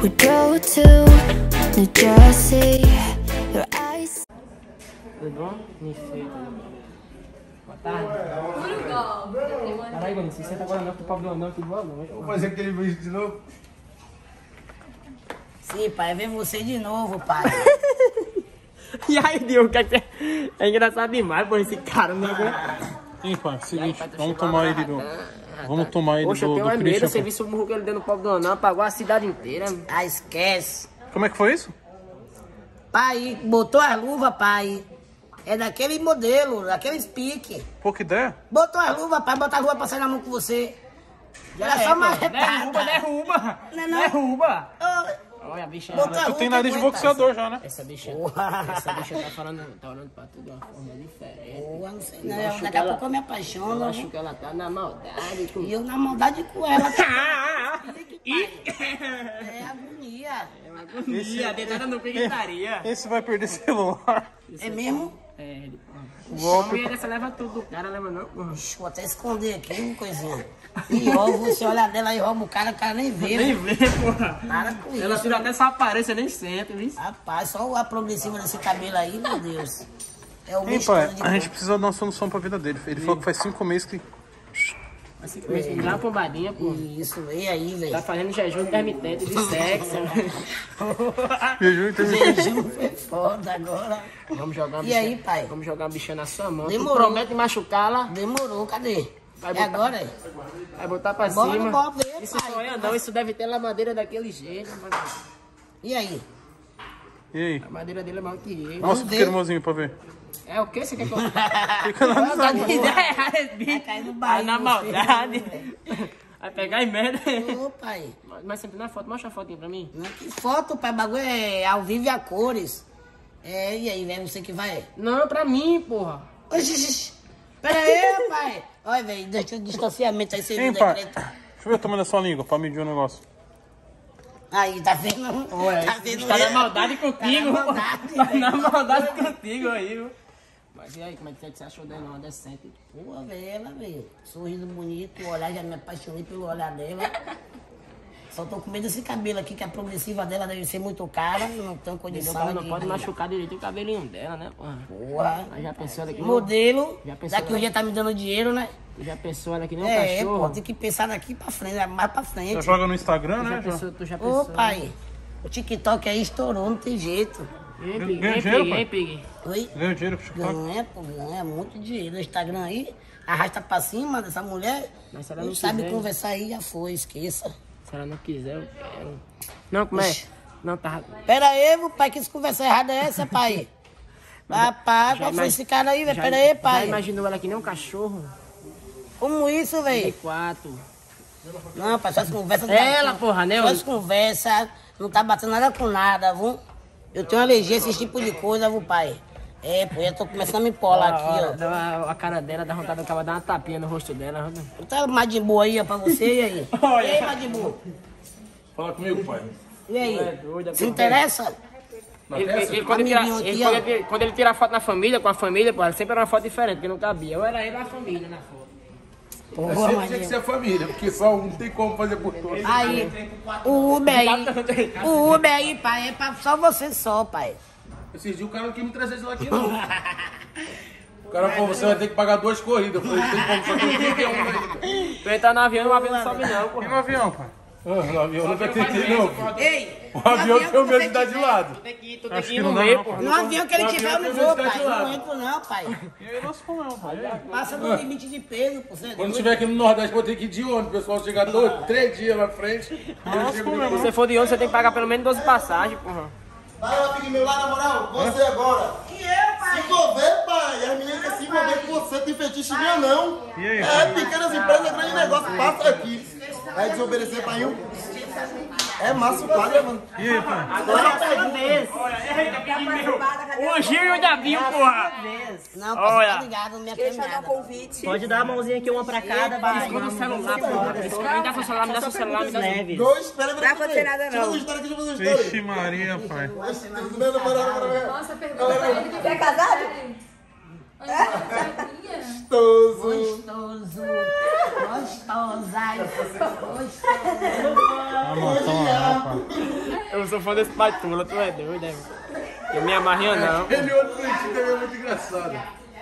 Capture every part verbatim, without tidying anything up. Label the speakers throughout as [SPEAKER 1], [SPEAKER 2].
[SPEAKER 1] We drove to New Jersey. Your eyes.
[SPEAKER 2] Tudo bom? Nifei. Boa tarde. Caralho, mano, se senta agora não, que o Pablo não, tudo bom, não.
[SPEAKER 3] Vou fazer aquele vídeo de novo.
[SPEAKER 4] Sim, pai, vem você de novo, pai.
[SPEAKER 2] E aí, Deus, que é, é engraçado demais, pô, esse cara, né?
[SPEAKER 3] Sim, pai, seguinte, vamos tomar ele do... Vamos tomar ele
[SPEAKER 2] Poxa,
[SPEAKER 3] do,
[SPEAKER 2] eu tenho
[SPEAKER 3] do
[SPEAKER 2] medo,
[SPEAKER 3] Christian.
[SPEAKER 2] você viu o murro que ele deu no pobre do anão, apagou a cidade inteira.
[SPEAKER 4] Ah, esquece.
[SPEAKER 3] Como é que foi isso?
[SPEAKER 4] Pai, botou as luvas, pai. É daquele modelo, daquele pique.
[SPEAKER 3] Pô, que ideia?
[SPEAKER 4] Botou as luvas, pai, botar as luvas pra sair na mão com você. Já era só uma
[SPEAKER 2] Derruba, derruba!
[SPEAKER 4] Não é não?
[SPEAKER 2] Derruba!
[SPEAKER 4] Oh,
[SPEAKER 2] Olha a bicha.
[SPEAKER 4] botou as
[SPEAKER 3] Tu
[SPEAKER 4] luvas
[SPEAKER 3] tem nariz de
[SPEAKER 4] aguenta.
[SPEAKER 3] boxeador já, né?
[SPEAKER 2] Essa bicha,
[SPEAKER 4] Porra.
[SPEAKER 2] essa bicha tá falando, tá olhando pra tudo de uma forma diferente.
[SPEAKER 4] Porra, não sei
[SPEAKER 2] Eu
[SPEAKER 4] não.
[SPEAKER 2] acho
[SPEAKER 4] Daqui
[SPEAKER 2] que
[SPEAKER 4] a
[SPEAKER 2] ela-
[SPEAKER 4] pouco eu me
[SPEAKER 2] Eu
[SPEAKER 4] apaixono.
[SPEAKER 2] acho que ela tá na maldade. Com...
[SPEAKER 4] E eu na maldade com ela.
[SPEAKER 2] Ah,
[SPEAKER 4] É agonia.
[SPEAKER 2] é uma agonia, deitada no gritaria.
[SPEAKER 3] Esse vai perder celular.
[SPEAKER 4] É mesmo?
[SPEAKER 2] É, ele, pô.
[SPEAKER 3] Vou-
[SPEAKER 2] A mulher dessa leva tudo do cara, leva não, pô.
[SPEAKER 4] Ixi, vou até esconder aqui, uma coisinha. E ó, você olha dela e rouba o cara, o cara nem vê.
[SPEAKER 2] Nem
[SPEAKER 4] né?
[SPEAKER 2] vê, porra.
[SPEAKER 4] Para com
[SPEAKER 2] Ela
[SPEAKER 4] isso.
[SPEAKER 2] tira até sua aparência, nem sente, viu?
[SPEAKER 4] Rapaz, só a progressiva desse cabelo aí, meu Deus. É o
[SPEAKER 3] Hein,
[SPEAKER 4] mês
[SPEAKER 3] pai,
[SPEAKER 4] todo de
[SPEAKER 3] a gente
[SPEAKER 4] cor.
[SPEAKER 3] precisa dar uma solução pra vida dele. Ele falou que faz cinco meses que...
[SPEAKER 2] Assim, começa a ir lá pombadinha, pô.
[SPEAKER 4] Isso, vem aí,
[SPEAKER 2] Tá
[SPEAKER 4] velho.
[SPEAKER 2] fazendo jejum intermitente de sexo.
[SPEAKER 3] Jejum intermitente.
[SPEAKER 4] Jejum foi foda agora.
[SPEAKER 2] Vamos jogar uma
[SPEAKER 4] E
[SPEAKER 2] bicha-
[SPEAKER 4] aí, pai?
[SPEAKER 2] Vamos jogar uma bicha na sua mão. Tu
[SPEAKER 4] Demorou.
[SPEAKER 2] promete machucá-la,
[SPEAKER 4] Demorou, cadê?
[SPEAKER 2] Vai
[SPEAKER 4] É
[SPEAKER 2] botar-
[SPEAKER 4] agora? é?
[SPEAKER 2] vai botar pra
[SPEAKER 4] Bora,
[SPEAKER 2] cima.
[SPEAKER 4] bora ver,
[SPEAKER 2] Isso
[SPEAKER 4] pai.
[SPEAKER 2] só é não, isso deve ter lamadeira daquele jeito.
[SPEAKER 4] E aí?
[SPEAKER 3] E aí?
[SPEAKER 2] A madeira dele é maior que ele.
[SPEAKER 3] Mostra pro
[SPEAKER 4] ver.
[SPEAKER 3] cremosinho pra ver.
[SPEAKER 2] É o que você quer que eu...
[SPEAKER 3] Fica na
[SPEAKER 2] Não, tá de ideia,
[SPEAKER 4] Vai cair no
[SPEAKER 2] Vai
[SPEAKER 4] barco.
[SPEAKER 2] na maldade. Vai pegar em merda.
[SPEAKER 4] Ô, pai.
[SPEAKER 2] Mas sempre na foto, mostra a fotinha pra mim.
[SPEAKER 4] Não, que foto, pai. Bagulho é ao vivo e a cores. É, e aí, velho, você que vai?
[SPEAKER 2] Não, pra mim, porra.
[SPEAKER 4] Oxi, oxi. Pera aí, pai. Olha, velho, deixa o distanciamento aí, você
[SPEAKER 3] Hein,
[SPEAKER 4] viu
[SPEAKER 3] pai?
[SPEAKER 4] decreto.
[SPEAKER 3] Deixa eu ver o tamanho da sua língua pra medir o negócio.
[SPEAKER 4] Aí, tá vendo?
[SPEAKER 2] Ué,
[SPEAKER 4] tá vendo?
[SPEAKER 2] tá na
[SPEAKER 4] ele?
[SPEAKER 2] maldade contigo.
[SPEAKER 4] Tá na maldade,
[SPEAKER 2] Tá
[SPEAKER 4] velho.
[SPEAKER 2] na maldade contigo aí, viu? Mas e aí, como é que você achou dela? Uma decente.
[SPEAKER 4] Pô, velho, ela, velho. Sorriso bonito, o olhar, já me apaixonei pelo olhar dela. Só tô com medo desse cabelo aqui, que a progressiva dela deve ser muito cara. Não tenho
[SPEAKER 2] Entendeu? O
[SPEAKER 4] condição
[SPEAKER 2] cara não
[SPEAKER 4] de...
[SPEAKER 2] pode machucar direito o cabelinho dela, né, porra?
[SPEAKER 4] Porra.
[SPEAKER 2] Aí já pensou ela que nem...
[SPEAKER 4] Modelo,
[SPEAKER 2] Já pensou,
[SPEAKER 4] daqui um
[SPEAKER 2] né?
[SPEAKER 4] dia tá me dando dinheiro, né?
[SPEAKER 2] Já pensou ela que nem um
[SPEAKER 4] É,
[SPEAKER 2] cachorro?
[SPEAKER 4] pô, tem que pensar daqui pra frente, mais pra
[SPEAKER 3] Já
[SPEAKER 4] frente.
[SPEAKER 3] joga no Instagram,
[SPEAKER 2] Tu já
[SPEAKER 3] né? Já.
[SPEAKER 2] pensou, tu já
[SPEAKER 4] Ô,
[SPEAKER 2] pensou?
[SPEAKER 4] pai, o TikTok aí estourou, não tem jeito.
[SPEAKER 2] Hein,
[SPEAKER 3] Ganha
[SPEAKER 2] Pig? Hein,
[SPEAKER 3] dinheiro,
[SPEAKER 2] Pig?
[SPEAKER 3] pai?
[SPEAKER 2] Hein, Pig?
[SPEAKER 4] Oi?
[SPEAKER 3] Ganha dinheiro pro TikTok.
[SPEAKER 4] Ganha, pô, ganha muito dinheiro. No Instagram aí, arrasta pra cima dessa mulher.
[SPEAKER 2] Mas se ela
[SPEAKER 4] não
[SPEAKER 2] não
[SPEAKER 4] sabe
[SPEAKER 2] quiser-
[SPEAKER 4] conversar aí, já foi, esqueça.
[SPEAKER 2] Se ela não quiser, eu quero. Não, como é?
[SPEAKER 4] Ixi.
[SPEAKER 2] Não, tá...
[SPEAKER 4] Pera aí, meu pai, que essa conversa errada é essa, pai? Rapaz, qual foi
[SPEAKER 2] imag-
[SPEAKER 4] esse cara aí, velho?
[SPEAKER 2] já-
[SPEAKER 4] Pera aí,
[SPEAKER 2] Já
[SPEAKER 4] pai.
[SPEAKER 2] imaginou ela que nem um cachorro?
[SPEAKER 4] Como isso,
[SPEAKER 2] E
[SPEAKER 4] velho?
[SPEAKER 2] quatro.
[SPEAKER 4] Não, pai, suas conversas...
[SPEAKER 2] Ela, porra, né?
[SPEAKER 4] Suas conversas não tá batendo nada com nada, viu? Eu tenho alergia a esse tipo de coisa, viu, pai? É, pô, eu tô começando a me empolar aqui, ó.
[SPEAKER 2] A, a cara dela, dá vontade de acabar dar uma tapinha no rosto dela.
[SPEAKER 4] Tá mais de boa aí, ó, pra você, e aí?
[SPEAKER 2] Olha.
[SPEAKER 4] E aí, mais de boa?
[SPEAKER 3] Fala comigo, pai.
[SPEAKER 4] E aí?
[SPEAKER 2] É doida,
[SPEAKER 4] Se
[SPEAKER 2] pô.
[SPEAKER 4] interessa?
[SPEAKER 2] Ele, ele- ele- quando, ele tira,
[SPEAKER 4] Amiguinho aqui,
[SPEAKER 2] ele-
[SPEAKER 4] ó.
[SPEAKER 2] quando, ele, quando ele tira a foto na família, com a família, pô, sempre era uma foto diferente, porque não cabia. Ou era ele ou a família na foto.
[SPEAKER 4] Porra,
[SPEAKER 3] Sempre tinha
[SPEAKER 4] Madinho.
[SPEAKER 3] que ser a família, porque só um não tem como fazer por todos.
[SPEAKER 4] Aí, o Uber aí, o Uber aí, pai, é pra só você só, pai.
[SPEAKER 3] Esses dias o cara não quis me trazer isso aqui, não. O cara falou, você vai ter que pagar duas corridas. Eu falei, tem como, só tem trinta e um aí.
[SPEAKER 2] Tu entrar no avião, o avião não sobe não, pô.
[SPEAKER 3] E no avião, pai? Ah, no avião eu nunca tentei, não.
[SPEAKER 4] Ei,
[SPEAKER 3] O avião tem o medo de
[SPEAKER 4] que
[SPEAKER 3] dar de lado.
[SPEAKER 2] Tu tem que ir, tu tem
[SPEAKER 3] Acho
[SPEAKER 2] que
[SPEAKER 3] que
[SPEAKER 2] ir
[SPEAKER 3] não
[SPEAKER 2] no
[SPEAKER 3] dá,
[SPEAKER 2] meio,
[SPEAKER 3] não,
[SPEAKER 2] pô.
[SPEAKER 4] No avião que ele
[SPEAKER 3] No
[SPEAKER 4] tiver, eu
[SPEAKER 3] avião
[SPEAKER 4] não
[SPEAKER 3] tem
[SPEAKER 4] vou,
[SPEAKER 3] velocidade
[SPEAKER 4] pai. Eu não
[SPEAKER 3] lá.
[SPEAKER 4] entro não, pai.
[SPEAKER 3] E aí nós comemos, pai.
[SPEAKER 4] Passa do limite de peso, pô. Você é
[SPEAKER 3] Quando
[SPEAKER 4] doido.
[SPEAKER 3] estiver aqui no Nordeste, vou ter que ir de ônibus. O pessoal chega dois, três dias na frente.
[SPEAKER 2] Se você for de ônibus, você tem que pagar pelo menos doze passagens, porra.
[SPEAKER 5] Vai, meu amigo meu lá, na moral, você agora.
[SPEAKER 4] E eu, pai?
[SPEAKER 5] Se envolver, pai. As meninas querem se envolver com você, tem fetiche meu não.
[SPEAKER 3] E aí,
[SPEAKER 5] É, pequenas empresas, grande negócio, passa aqui. É desobedecer pra um. É massa o quadro, mano.
[SPEAKER 3] E aí, pai?
[SPEAKER 4] Agora é a sua vez.
[SPEAKER 2] O anjinho e o diabinho, porra.
[SPEAKER 4] Não, pai,
[SPEAKER 2] Olha.
[SPEAKER 4] tá ligado, minha
[SPEAKER 6] Deixa eu dar um
[SPEAKER 4] caminhada.
[SPEAKER 6] convite.
[SPEAKER 7] Pode dar a mãozinha aqui, uma pra cada, vai.
[SPEAKER 2] Esconda o celular, porra. Me dá seu celular, me dá seu celular, me dá seu...
[SPEAKER 7] Leves.
[SPEAKER 5] Dois, espera,
[SPEAKER 6] Não vai acontecer nada,
[SPEAKER 5] Deixa eu fazer
[SPEAKER 6] não.
[SPEAKER 5] uma história aqui, deixa eu fazer uma história.
[SPEAKER 3] Vixe Maria, pai.
[SPEAKER 5] Não, não, não, não, não.
[SPEAKER 8] Nossa, pergunta pra ele que
[SPEAKER 6] Você é casado?
[SPEAKER 5] Gostoso.
[SPEAKER 4] Gostoso. Gostosa. Gostoso.
[SPEAKER 3] Vamos lá, pai.
[SPEAKER 2] eu sou fã desse Patula, tu é doido, né? Eu me amarrinho não.
[SPEAKER 3] Aquele outro bonitinho também é muito engraçado.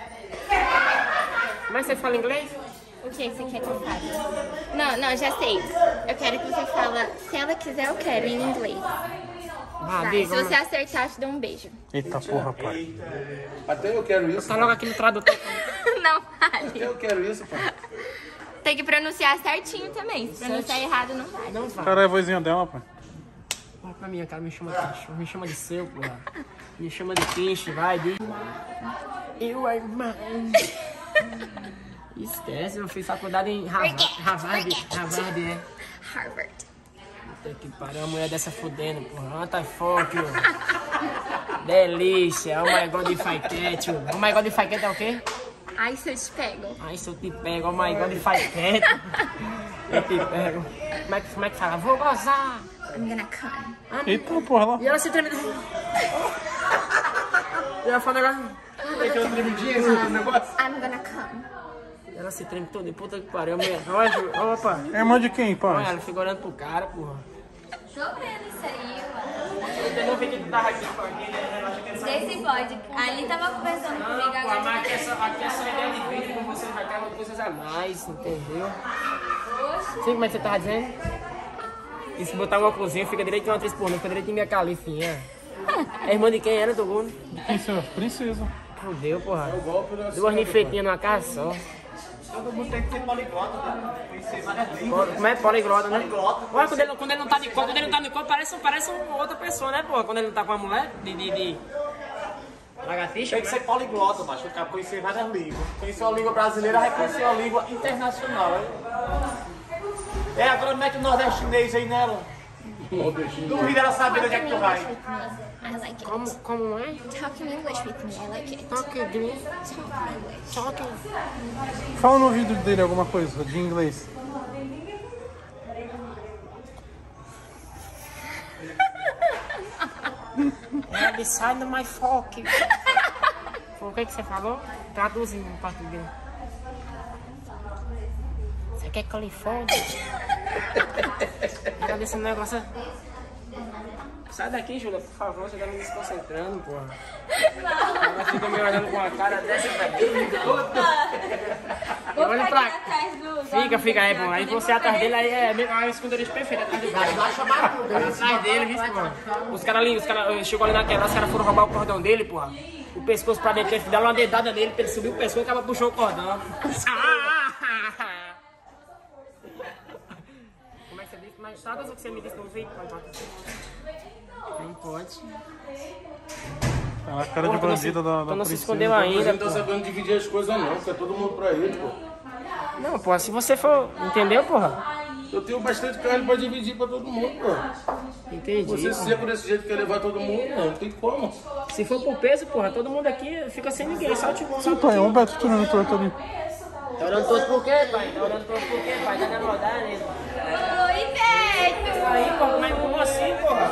[SPEAKER 2] Mas você fala inglês?
[SPEAKER 6] O que você quer que eu faça? Não, não, já sei. Eu quero que você fala, se ela quiser, eu quero, em inglês.
[SPEAKER 2] Ah,
[SPEAKER 6] Vai,
[SPEAKER 2] diga,
[SPEAKER 6] se você acertar, eu te dou um beijo.
[SPEAKER 8] Eita porra, pai.
[SPEAKER 3] Até eu quero isso.
[SPEAKER 2] tá logo aqui no tradutor.
[SPEAKER 6] Não vale.
[SPEAKER 3] Até eu quero isso, pai.
[SPEAKER 6] Tem que pronunciar certinho também. Se pronunciar errado, não vale.
[SPEAKER 2] Não vai.
[SPEAKER 8] Cara, é a vozinha dela, pai.
[SPEAKER 2] Olha pra mim, cara, me chama de me chama de seu, porra. Me chama de Pinche, vai, diz. Eu é mãe. Esquece, eu fiz faculdade em Harvard. Harvard, Harvard, é.
[SPEAKER 6] Harvard.
[SPEAKER 2] Puta que pariu, a mulher dessa fudendo, porra. What the fuck, ó. Delícia. Oh my god, if I catch you. Oh my god, if I catch é o quê?
[SPEAKER 6] Ai, se eu te pego.
[SPEAKER 2] Ai, se eu te pego, oh my god, if I catch. Eu te pego. Como é que, como é que fala? Vou gozar.
[SPEAKER 6] I'm gonna come.
[SPEAKER 8] Eita porra lá.
[SPEAKER 2] E ela se treme. E ela fala um negócio.
[SPEAKER 3] Tem aquela tremidinha, esse negócio.
[SPEAKER 6] I'm gonna come.
[SPEAKER 2] Ela se treme toda, puta que pariu, mulher. Olha, opa.
[SPEAKER 8] É irmã de quem,
[SPEAKER 2] Olha,
[SPEAKER 8] pai?
[SPEAKER 2] ela fica olhando pro cara, porra.
[SPEAKER 6] Tô vendo isso aí, mano.
[SPEAKER 2] Eu não vi que tu tava aqui com alguém, né? Eu acho que é só...
[SPEAKER 6] Esse pode. Ali tava conversando comigo
[SPEAKER 2] Não, pô,
[SPEAKER 6] agora.
[SPEAKER 2] mas aqui é só, aqui é só ideia de vídeo, com você vai ter coisas a mais, entendeu? Sim, como é que você tava dizendo? E se botar uma cozinha, fica direito de uma atriz pornô, fica direito de minha califinha. É irmã de quem era, Toguno?
[SPEAKER 8] Princesa. Princesa.
[SPEAKER 2] Fudeu, porra. Duas nifetinhas numa casa só.
[SPEAKER 5] Todo mundo tem que ser poliglota, né? Conhecer várias línguas.
[SPEAKER 2] Poli- Como é? Poliglota, né?
[SPEAKER 5] Poliglota.
[SPEAKER 2] Olha, quando ele, quando ele não tá de cor, quando ele não tá de cor, parece, parece uma outra pessoa, né, porra? Quando ele não tá com a mulher, de... de, de... lagartixa,
[SPEAKER 5] Tem que
[SPEAKER 2] né?
[SPEAKER 5] ser poliglota, macho. Pra conhecer várias línguas. Conhecer uma língua brasileira, vai conhecer uma língua internacional, hein? É, agora mete o nordestinês aí nela. Duvida ela saber onde é que tu vai.
[SPEAKER 6] I like it.
[SPEAKER 2] Como, como é?
[SPEAKER 6] Talk in English with me. I like it.
[SPEAKER 2] Toque inglês.
[SPEAKER 6] Talk in English.
[SPEAKER 2] Toque.
[SPEAKER 8] Fala no ouvido dele alguma coisa de inglês.
[SPEAKER 2] É, beside my fork. Foi o que, que você falou? Traduzindo em português. Você quer Califórnia? Fica desse negócio. Sai daqui, Júlia, por favor, você tá me desconcentrando, porra. Ela fica me olhando com a cara dessa velho. Olha pra Fica, fica aí, pô. Aí você atrás dele, aí é a esconderijo perfeita atrás dele. Atrás dele, viu, pô? Os caras ali, os caras chegou ali na tela, os caras foram roubar o cordão dele, porra. O pescoço pra dentro, ele deram uma dedada nele, pra ele subir o pescoço e acaba puxou o cordão. Como é que você disse? Mas todas o que você me disse no vídeo, não pode.
[SPEAKER 8] Tá na cara de bandida da, da
[SPEAKER 2] Tu não se
[SPEAKER 8] princesa.
[SPEAKER 2] escondeu
[SPEAKER 3] Mas
[SPEAKER 2] ainda,
[SPEAKER 3] ele não tá
[SPEAKER 2] pô.
[SPEAKER 3] sabendo dividir as coisas não, porque é todo mundo pra ele, pô.
[SPEAKER 2] Não, porra, se você for... Entendeu, porra?
[SPEAKER 3] Eu tenho bastante carne pra dividir pra todo mundo, pô.
[SPEAKER 2] Entendi.
[SPEAKER 3] Você seco desse jeito quer levar todo mundo, não, não tem como.
[SPEAKER 2] Se for por peso, porra, todo mundo aqui fica sem ninguém, só te
[SPEAKER 8] Sim, pai, é um Beto tirando torto ali.
[SPEAKER 2] Tá orando todo por quê, pai? Tá orando todo por quê, pai? Tá na rodada, né?
[SPEAKER 6] Oi, Beto!
[SPEAKER 2] Aí, porra, mas como assim, porra?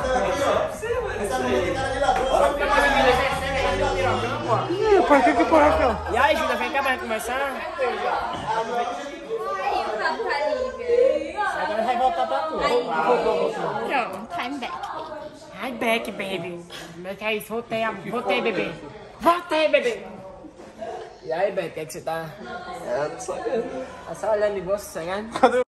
[SPEAKER 8] Ih, pai, que que porra é aquela?
[SPEAKER 2] E aí, Júlia, vem cá pra gente começar?
[SPEAKER 6] Ai, o papo tá liga.
[SPEAKER 2] Agora vai voltar pra tu.
[SPEAKER 6] Pronto, I'm back, baby.
[SPEAKER 2] Hi, back, baby. Como é que é isso? Voltei, amor. Voltei, bebê. Voltei, bebê. E aí, Beto, o que é que você tá?
[SPEAKER 5] É, não sabendo.
[SPEAKER 2] Tá só olhando de bolsa, sossegado?
[SPEAKER 8] Cadê o...